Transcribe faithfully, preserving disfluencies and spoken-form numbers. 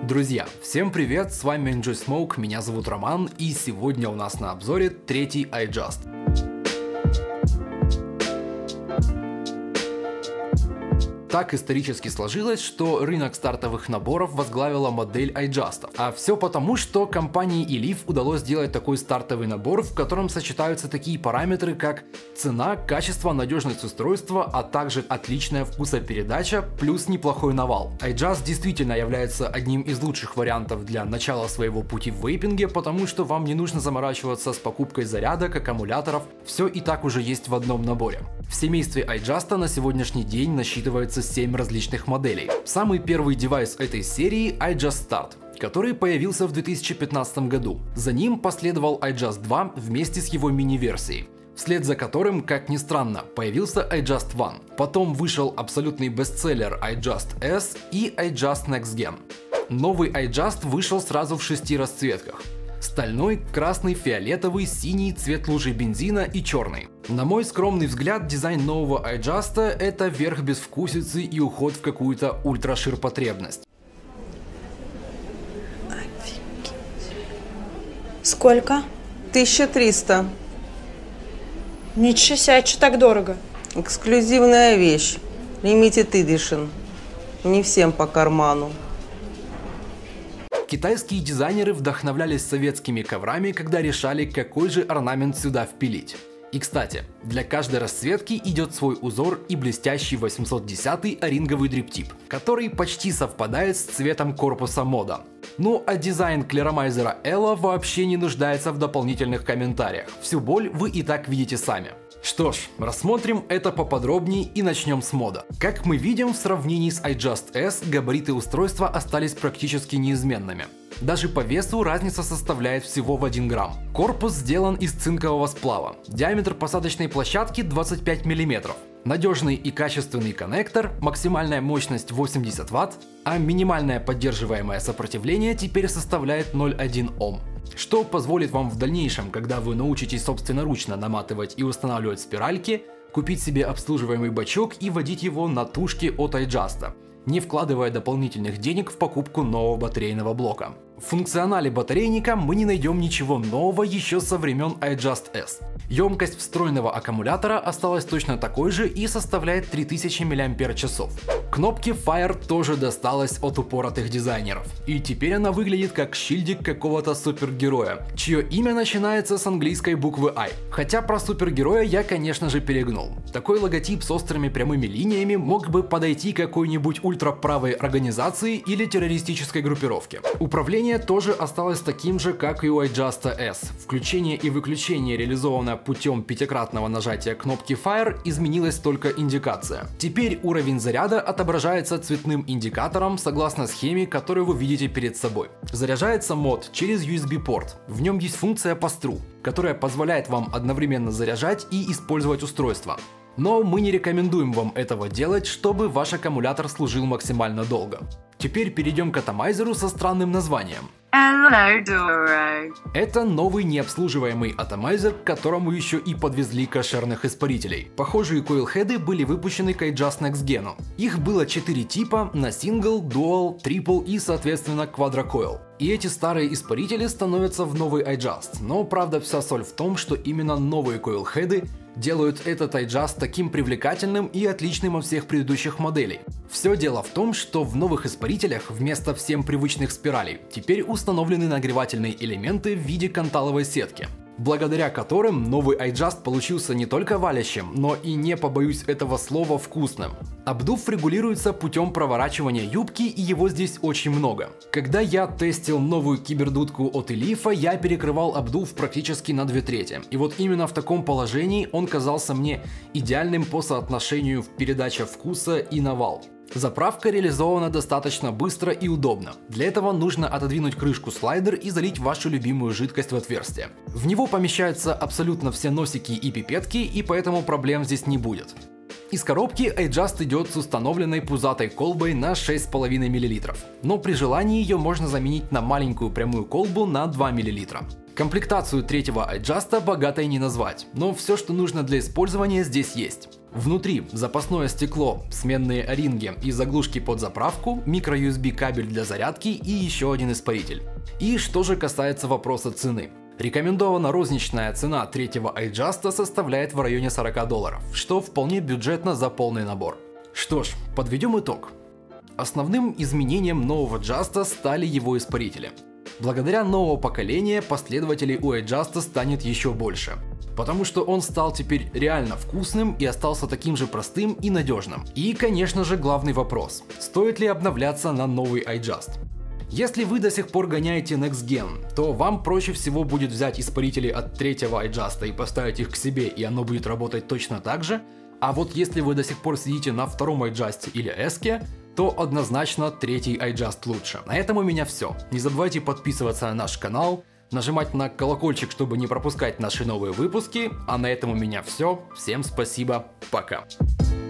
Друзья, всем привет, с вами Enjoy Smoke, меня зовут Роман, и сегодня у нас на обзоре третий iJust. Так исторически сложилось, что рынок стартовых наборов возглавила модель iJust. А все потому, что компании Elif удалось сделать такой стартовый набор, в котором сочетаются такие параметры, как цена, качество, надежность устройства, а также отличная вкусопередача плюс неплохой навал. iJust действительно является одним из лучших вариантов для начала своего пути в вейпинге, потому что вам не нужно заморачиваться с покупкой зарядок, аккумуляторов, все и так уже есть в одном наборе. В семействе iJust на сегодняшний день насчитывается семь различных моделей. Самый первый девайс этой серии iJust Start, который появился в две тысячи пятнадцатом году. За ним последовал iJust два вместе с его мини-версией, вслед за которым, как ни странно, появился iJust One. Потом вышел абсолютный бестселлер iJust эс и iJust Next Gen. Новый iJust вышел сразу в шести расцветках: стальной, красный, фиолетовый, синий, цвет лужи бензина и черный. На мой скромный взгляд, дизайн нового iJust — это верх безвкусицы и уход в какую-то ультраширпотребность. Офигеть. Сколько? тысяча триста. Ничего себе, а что так дорого? Эксклюзивная вещь. Limited Edition. Не всем по карману. Китайские дизайнеры вдохновлялись советскими коврами, когда решали, какой же орнамент сюда впилить. И кстати, для каждой расцветки идет свой узор и блестящий восемьсот десятый оринговый дриптип, который почти совпадает с цветом корпуса мода. Ну а дизайн клеромайзера Ella вообще не нуждается в дополнительных комментариях, всю боль вы и так видите сами. Что ж, рассмотрим это поподробнее и начнем с мода. Как мы видим, в сравнении с iJust эс габариты устройства остались практически неизменными. Даже по весу разница составляет всего в один грамм. Корпус сделан из цинкового сплава. Диаметр посадочной площадки двадцать пять миллиметров. Надежный и качественный коннектор, максимальная мощность восемьдесят ватт, а минимальное поддерживаемое сопротивление теперь составляет ноль целых одна десятая Ом. Что позволит вам в дальнейшем, когда вы научитесь собственноручно наматывать и устанавливать спиральки, купить себе обслуживаемый бачок и водить его на тушке от iJust, не вкладывая дополнительных денег в покупку нового батарейного блока. В функционале батарейника мы не найдем ничего нового еще со времен iJust эс. Емкость встроенного аккумулятора осталась точно такой же и составляет три тысячи миллиампер-часов. Кнопке Fire тоже досталась от упоротых дизайнеров. И теперь она выглядит как шильдик какого-то супергероя, чье имя начинается с английской буквы I. Хотя про супергероя я, конечно же, перегнул. Такой логотип с острыми прямыми линиями мог бы подойти какой-нибудь ультраправой организации или террористической группировке. Управление тоже осталось таким же, как и у iJust эс. Включение и выключение реализовано путем пятикратного нажатия кнопки Fire, изменилась только индикация. Теперь уровень заряда отображается цветным индикатором согласно схеме, которую вы видите перед собой. Заряжается мод через ю эс би-порт. В нем есть функция Pass-Through, которая позволяет вам одновременно заряжать и использовать устройство. Но мы не рекомендуем вам этого делать, чтобы ваш аккумулятор служил максимально долго. Теперь перейдем к атомайзеру со странным названием. Hello, Doro. Это новый необслуживаемый атомайзер, к которому еще и подвезли кошерных испарителей. Похожие коилхеды были выпущены к iJust Next Gen. Их было четыре типа на Single, Dual, Triple и соответственно Quadra-Coil. И эти старые испарители становятся в новый iJust, но правда вся соль в том, что именно новые коилхеды делают этот iJust таким привлекательным и отличным от всех предыдущих моделей. Все дело в том, что в новых испарителях вместо всем привычных спиралей теперь установлены нагревательные элементы в виде канталовой сетки, благодаря которым новый iJust получился не только валящим, но и, не побоюсь этого слова, вкусным. Обдув регулируется путем проворачивания юбки, и его здесь очень много. Когда я тестил новую кибердудку от Elif, я перекрывал обдув практически на две трети. И вот именно в таком положении он казался мне идеальным по соотношению в передаче вкуса и навал. Заправка реализована достаточно быстро и удобно. Для этого нужно отодвинуть крышку слайдер и залить вашу любимую жидкость в отверстие. В него помещаются абсолютно все носики и пипетки, и поэтому проблем здесь не будет. Из коробки iJust идет с установленной пузатой колбой на шесть с половиной миллилитров, но при желании ее можно заменить на маленькую прямую колбу на два миллилитра. Комплектацию третьего iJust богатой не назвать, но все, что нужно для использования, здесь есть. Внутри запасное стекло, сменные о-ринги и заглушки под заправку, микро-ю эс би кабель для зарядки и еще один испаритель. И что же касается вопроса цены. Рекомендована розничная цена третьего iJust составляет в районе сорока долларов, что вполне бюджетно за полный набор. Что ж, подведем итог. Основным изменением нового Just стали его испарители. Благодаря нового поколения последователей у iJust станет еще больше. Потому что он стал теперь реально вкусным и остался таким же простым и надежным. И, конечно же, главный вопрос. Стоит ли обновляться на новый iJust? Если вы до сих пор гоняете Next Gen, то вам проще всего будет взять испарители от третьего iJust и поставить их к себе, и оно будет работать точно так же. А вот если вы до сих пор сидите на втором iJust или эс-ке, то однозначно третий iJust лучше. На этом у меня все. Не забывайте подписываться на наш канал, нажимать на колокольчик, чтобы не пропускать наши новые выпуски. А на этом у меня все. Всем спасибо. Пока.